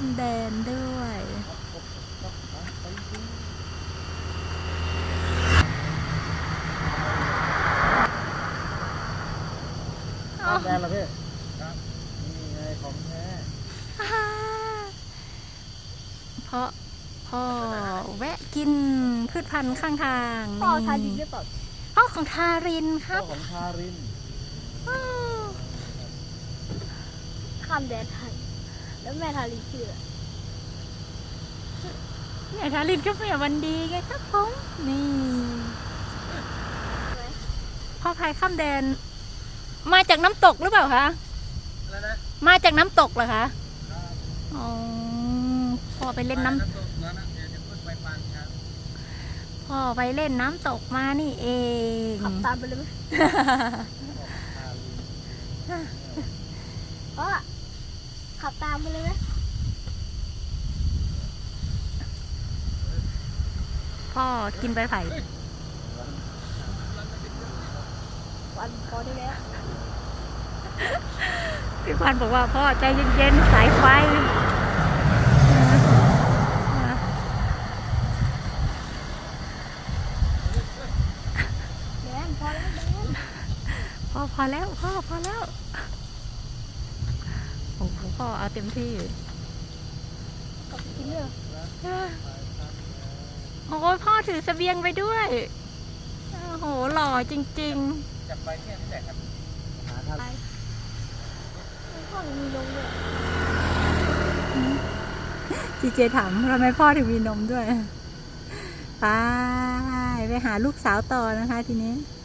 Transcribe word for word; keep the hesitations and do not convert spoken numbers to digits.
แดนด้วยข้ามแดนเหรอพี่ครับนี่ไงของแท้เพราะพ่อแวะกินพืชพันธุ์ข้างทางพ่อทารินหรือเปล่าพ่อของทารินครับของทารินข้ามแดนไทยแล้วแม่ทารินชื่อแม่ทารินก็แม่วันดีไงครับผมนี่พ่อพายข้ามแดนมาจากน้ำตกหรือเปล่าคะอะไรนะมาจากน้ำตกเหรอคะอ๋อพ่อไปเล่นน้ำพ่อไปเล่นน้ำตกมานี่เองขับตามไปเลยไหมพ่อขับตามไปเลยไหมพ่อกินใบไผ่วันพอได้แล้วพี่ควันบอกว่าพ่อใจเย็นๆสายไฟแดนพอแล้วแดนพ่อพอแล้วพ่อพอแล้วโอ้โหพ่อเอาเต็มที่กบกินเลยโอ้โหพ่อถือเสบียงไปด้วยโอ้โหหล่อจริงๆจับไปแค่นี้แหละครับหาทางพ่อมีนมด้วยจีเจถามทำไมพ่อถึงมีนมด้วยไปไปหาลูกสาวต่อนะคะทีนี้